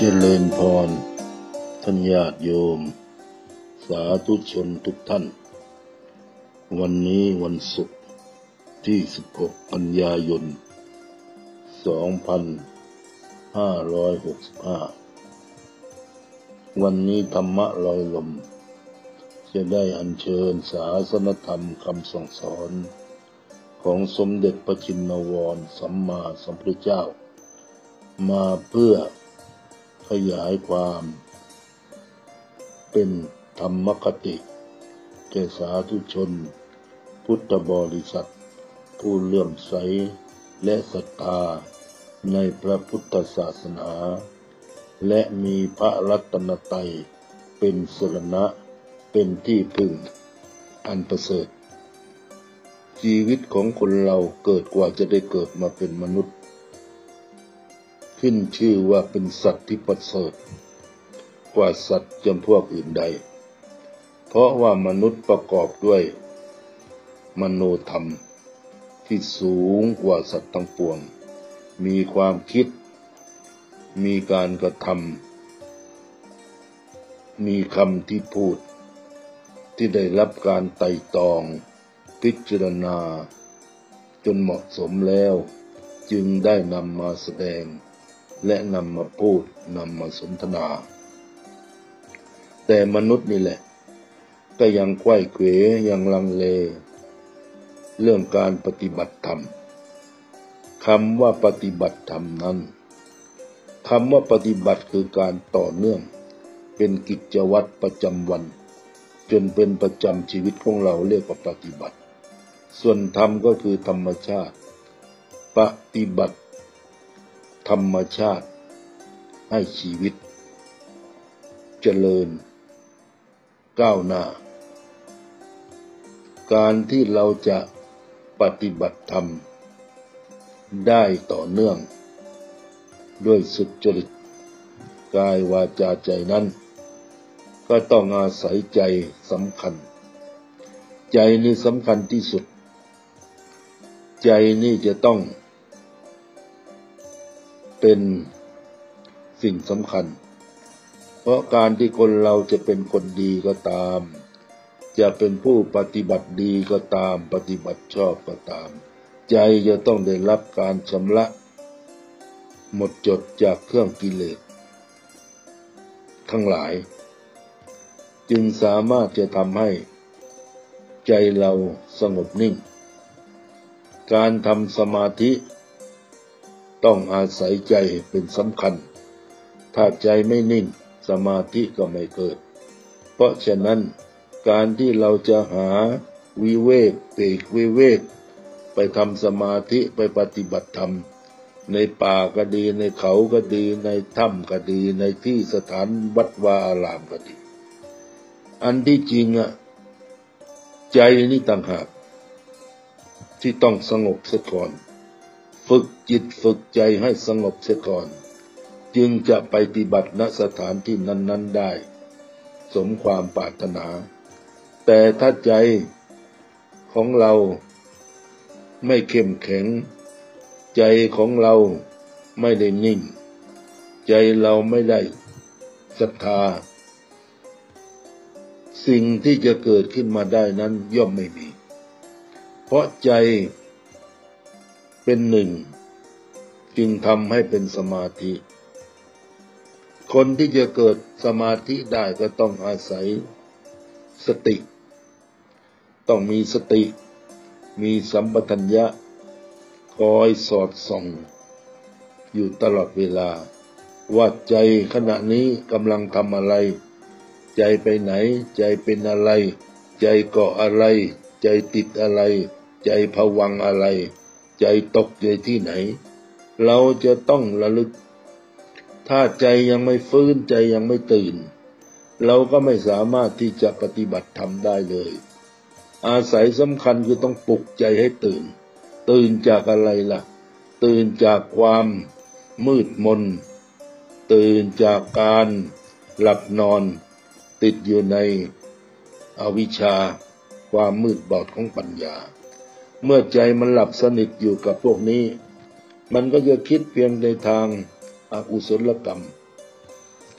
เจริญพรท่านญาติโยมสาธุชนทุกท่านวันนี้วันศุกร์ที่16 กันยายน 2565วันนี้ธรรมะลอยลมจะได้อัญเชิญศาสนธรรมคำสั่งสอนของสมเด็จพระชินวรสัมมาสัมพุทธเจ้ามาเพื่อขยายความเป็นธรรมคติแก่สาธุชนพุทธบริษัทผู้เลื่อมใสและศรัทธาในพระพุทธศาสนาและมีพระรัตนตรัยเป็นสรณะเป็นที่พึ่งอันประเสริฐชีวิตของคนเราเกิดกว่าจะได้เกิดมาเป็นมนุษย์ขึ้นชื่อว่าเป็นสัตว์ที่ประเสริฐกว่าสัตว์จำพวกอื่นใดเพราะว่ามนุษย์ประกอบด้วยมโนธรรมที่สูงกว่าสัตว์ทั้งปวงมีความคิดมีการกระทำมีคำที่พูดที่ได้รับการไต่ตรองพิจารณาจนเหมาะสมแล้วจึงได้นำมาแสดงและนำมาพูดนำมาสนทนาแต่มนุษย์นี่แหละก็ยังไขว้เขวยังลังเลเรื่องการปฏิบัติธรรมคำว่าปฏิบัติธรรมนั้นคำว่าปฏิบัติคือการต่อเนื่องเป็นกิจวัตรประจำวันจนเป็นประจำชีวิตของเราเรียกว่าปฏิบัติส่วนธรรมก็คือธรรมชาติปฏิบัติธรรมชาติให้ชีวิตเจริญก้าวหน้าการที่เราจะปฏิบัติธรรมได้ต่อเนื่องด้วยสุจริตกายวาจาใจนั้นก็ต้องอาศัยใจสำคัญใจนี่สำคัญที่สุดใจนี่จะต้องเป็นสิ่งสำคัญเพราะการที่คนเราจะเป็นคนดีก็ตามจะเป็นผู้ปฏิบัติดีก็ตามปฏิบัติชอบก็ตามใจจะต้องได้รับการชำระหมดจดจากเครื่องกิเลสทั้งหลายจึงสามารถจะทำให้ใจเราสงบนิ่งการทำสมาธิต้องอาศัยใจเป็นสำคัญถ้าใจไม่นิ่งสมาธิก็ไม่เกิดเพราะฉะนั้นการที่เราจะหาวิเวกปีกวิเวกไปทำสมาธิไปปฏิบัติธรรมในป่าก็ดีในเขาก็ดีในถ้ำก็ดีในที่สถานวัดวาอารามก็ดีอันที่จริงใจนี่ต่างหากที่ต้องสงบเสียก่อนฝึกจิตฝึกใจให้สงบเสียก่อนจึงจะไปปฏิบัติณสถานที่นั้นๆได้สมความปรารถนาแต่ถ้าใจของเราไม่เข้มแข็งใจของเราไม่ได้นิ่งใจเราไม่ได้ศรัทธาสิ่งที่จะเกิดขึ้นมาได้นั้นย่อมไม่มีเพราะใจเป็นหนึ่งจึงทำให้เป็นสมาธิคนที่จะเกิดสมาธิได้ก็ต้องอาศัยสติต้องมีสติมีสัมปชัญญะคอยสอดส่องอยู่ตลอดเวลาว่าใจขณะนี้กำลังทำอะไรใจไปไหนใจเป็นอะไรใจเกาะอะไรใจติดอะไรใจภวังค์อะไรใจตกใจที่ไหนเราจะต้องระลึกถ้าใจยังไม่ฟื้นใจยังไม่ตื่นเราก็ไม่สามารถที่จะปฏิบัติธรรมได้เลยอาศัยสำคัญคือต้องปลุกใจให้ตื่นจากอะไรล่ะตื่นจากความมืดมนตื่นจากการหลับนอนติดอยู่ในอวิชชาความมืดบอดของปัญญาเมื่อใจมันหลับสนิทอยู่กับพวกนี้มันก็จะคิดเพียงในทางอกุศลกรรม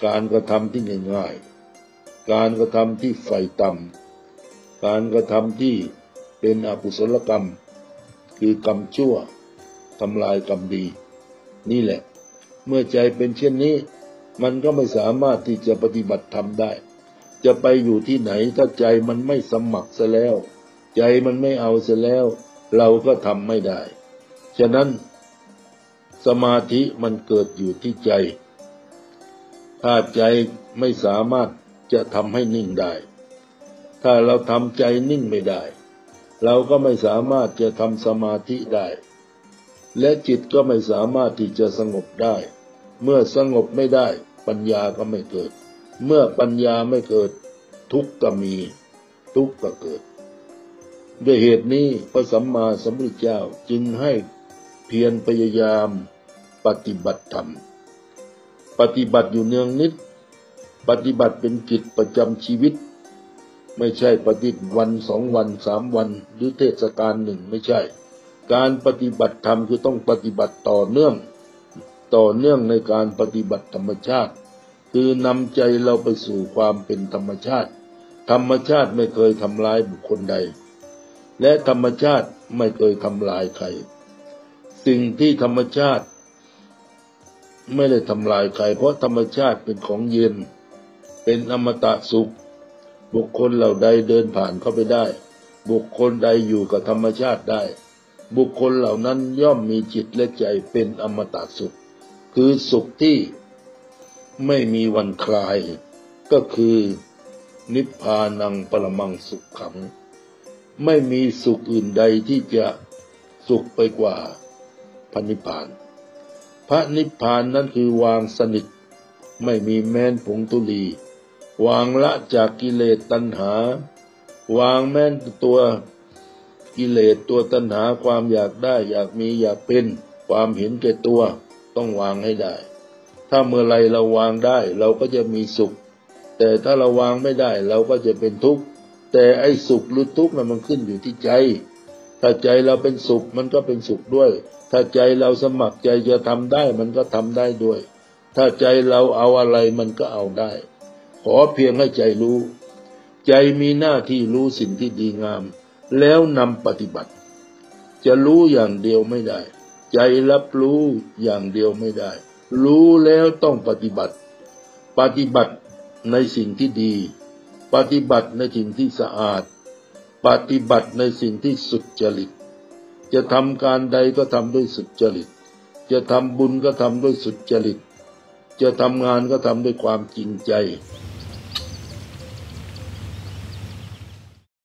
การกระทำที่ง่ายๆการกระทำที่ไฟต่ำการกระทำที่เป็นอกุศลกรรมคือกรรมชั่วทำลายกรรมดีนี่แหละเมื่อใจเป็นเช่นนี้มันก็ไม่สามารถที่จะปฏิบัติธรรมได้จะไปอยู่ที่ไหนถ้าใจมันไม่สมัครเสียแล้วใจมันไม่เอาเสียแล้วเราก็ทำไม่ได้ฉะนั้นสมาธิมันเกิดอยู่ที่ใจถ้าใจไม่สามารถจะทำให้นิ่งได้ถ้าเราทำใจนิ่งไม่ได้เราก็ไม่สามารถจะทำสมาธิได้และจิตก็ไม่สามารถที่จะสงบได้เมื่อสงบไม่ได้ปัญญาก็ไม่เกิดเมื่อปัญญาไม่เกิดทุกข์ก็มีทุกข์ก็เกิดด้วยเหตุนี้พระสัมมาสัมพุทธเจ้าจึงให้เพียรพยายามปฏิบัติธรรมปฏิบัติอยู่เนืองนิดปฏิบัติเป็นกิจประจำชีวิตไม่ใช่ปฏิบัติวัน2 วัน3 วันหรือเทศกาลหนึ่งไม่ใช่การปฏิบัติธรรมคือต้องปฏิบัติต่อเนื่องในการปฏิบัติธรรมชาติคือนำใจเราไปสู่ความเป็นธรรมชาติธรรมชาติไม่เคยทำลายบุคคลใดและธรรมชาติไม่เคยทำลายใครสิ่งที่ธรรมชาติไม่ได้ทำลายใครเพราะธรรมชาติเป็นของเย็นเป็นอมตะสุขบุคคลเหล่าใดเดินผ่านเข้าไปได้บุคคลใดอยู่กับธรรมชาติได้บุคคลเหล่านั้นย่อมมีจิตและใจเป็นอมตะสุขคือสุขที่ไม่มีวันคลายก็คือนิพพานังปรมังสุขขังไม่มีสุขอื่นใดที่จะสุขไปกว่าพระนิพพานพระนิพพานนั้นคือวางสนิทไม่มีแม้นผงธุลีวางละจากกิเลสตัณหาวางแม้นตัวกิเลสตัวตัณหาความอยากได้อยากมีอยากเป็นความเห็นแก่ตัวต้องวางให้ได้ถ้าเมื่อไรเราวางได้เราก็จะมีสุขแต่ถ้าเราวางไม่ได้เราก็จะเป็นทุกข์แต่ไอ้สุขหรือทุกข์นั้นมันขึ้นอยู่ที่ใจถ้าใจเราเป็นสุขมันก็เป็นสุขด้วยถ้าใจเราสมัครใจจะทำได้มันก็ทำได้ด้วยถ้าใจเราเอาอะไรมันก็เอาได้ขอเพียงให้ใจรู้ใจมีหน้าที่รู้สิ่งที่ดีงามแล้วนำปฏิบัติจะรู้อย่างเดียวไม่ได้ใจรับรู้อย่างเดียวไม่ได้รู้แล้วต้องปฏิบัติในสิ่งที่ดีปฏิบัติในสิ่งที่สะอาดปฏิบัติในสิ่งที่สุจริตจะทำการใดก็ทำด้วยสุจริตจะทำบุญก็ทำด้วยสุจริตจะทำงานก็ทำด้วยความจริงใจ